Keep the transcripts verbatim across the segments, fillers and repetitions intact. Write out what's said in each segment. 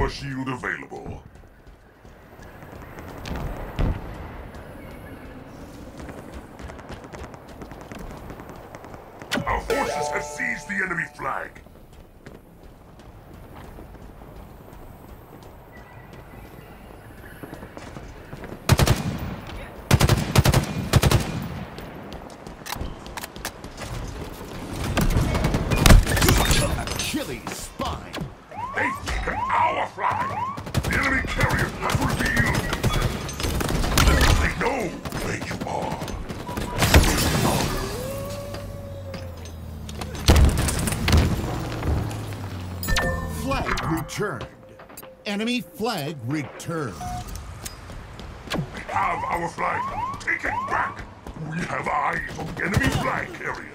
Power shield available. Our forces have seized the enemy flag. Achilles spine. They've taken our flag. The enemy carrier has revealed themselves. They know where you are. Flag returned. Enemy flag returned. We have our flag. Take it back. We have eyes on the enemy flag carrier.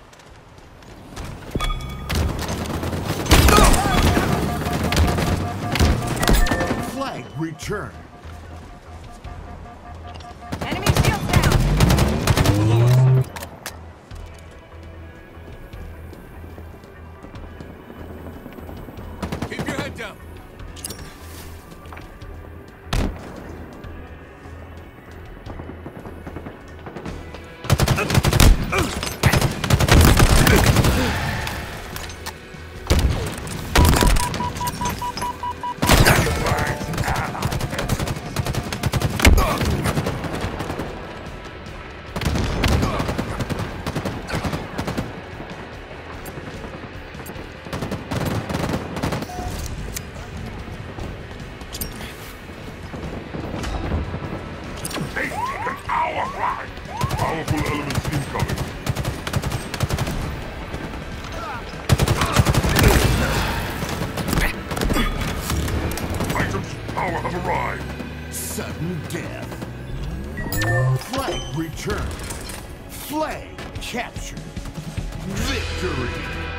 Flag returned. Enemy shield down. Keep your head down. They've taken our flag. Powerful elements incoming. Items of power have arrived. Sudden death. Flag returned. Flag captured. Victory.